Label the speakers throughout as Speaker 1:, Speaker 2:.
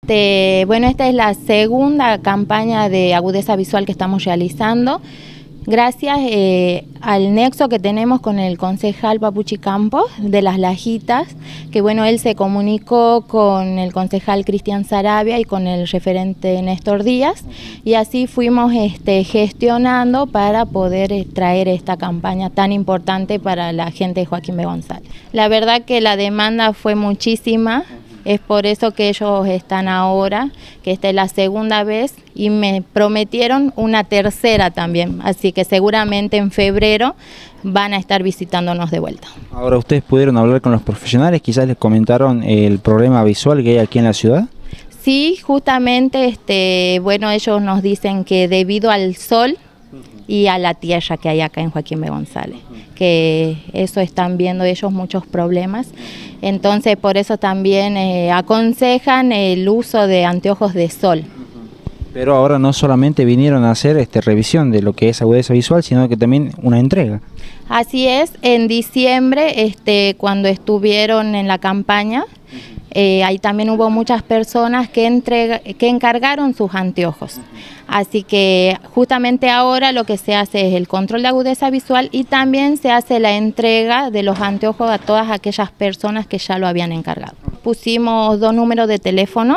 Speaker 1: Bueno, esta es la segunda campaña de agudeza visual que estamos realizando. Gracias al nexo que tenemos con el concejal Papuchi Campos de Las Lajitas, que bueno, él se comunicó con el concejal Cristian Sarabia y con el referente Néstor Díaz, y así fuimos gestionando para poder traer esta campaña tan importante para la gente de Joaquín B. González. La verdad que la demanda fue muchísima. Es por eso que ellos están ahora, que esta es la segunda vez, y me prometieron una tercera también, así que seguramente en febrero van a estar visitándonos de vuelta.
Speaker 2: Ahora, ¿ustedes pudieron hablar con los profesionales? ¿Quizás les comentaron el problema visual que hay aquí en la ciudad?
Speaker 1: Sí, justamente, bueno, ellos nos dicen que debido al sol y a la tierra que hay acá en Joaquín B. González, que eso están viendo ellos muchos problemas. Entonces por eso también aconsejan el uso de anteojos de sol.
Speaker 2: Pero ahora no solamente vinieron a hacer revisión de lo que es agudeza visual, sino que también una entrega.
Speaker 1: Así es, en diciembre, cuando estuvieron en la campaña, ahí también hubo muchas personas que encargaron sus anteojos. Así que justamente ahora lo que se hace es el control de agudeza visual y también se hace la entrega de los anteojos a todas aquellas personas que ya lo habían encargado. Pusimos 2 números de teléfono,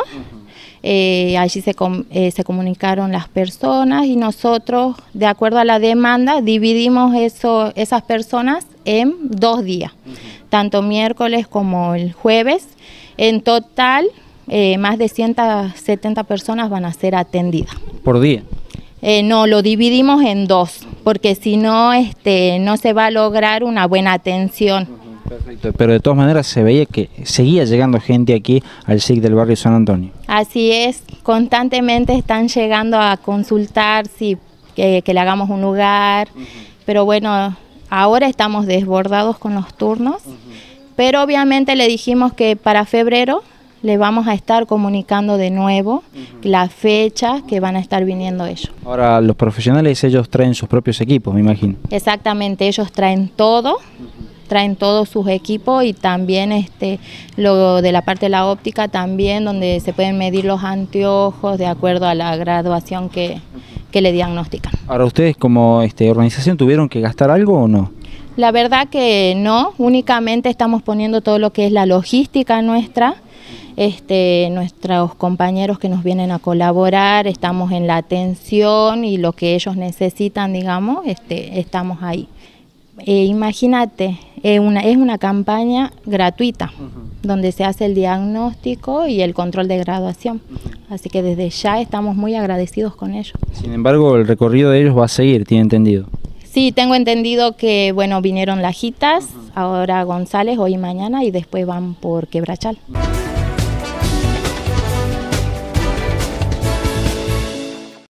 Speaker 1: allí se comunicaron las personas y nosotros, de acuerdo a la demanda, dividimos esas personas en 2 días, tanto miércoles como el jueves. En total, más de 170 personas van a ser atendidas.
Speaker 2: ¿Por día?
Speaker 1: No, lo dividimos en 2, porque si no, no se va a lograr una buena atención.
Speaker 2: Perfecto, pero de todas maneras se veía que seguía llegando gente aquí al SIC del barrio San Antonio. Así es, constantemente están llegando a consultar si que le hagamos un lugar, pero bueno, ahora estamos desbordados con los turnos, pero obviamente le dijimos que para febrero le vamos a estar comunicando de nuevo la fecha que van a estar viniendo ellos. Ahora, los profesionales, ellos traen sus propios equipos, me imagino. Exactamente, ellos traen todo sus equipos y también lo de la parte de la óptica también, donde se pueden medir los anteojos de acuerdo a la graduación que le diagnostican. Ahora, ¿ustedes como organización tuvieron que gastar algo o no? La verdad que no, únicamente estamos poniendo todo lo que es la logística nuestra. Nuestros compañeros que nos vienen a colaborar, estamos en la atención y lo que ellos necesitan, digamos, estamos ahí. Imagínate, es una campaña gratuita, donde se hace el diagnóstico y el control de graduación, así que desde ya estamos muy agradecidos con ellos. Sin embargo, el recorrido de ellos va a seguir, ¿tiene entendido? Sí, tengo entendido que, bueno, vinieron Lajitas, ahora González hoy y mañana, y después van por Quebrachal.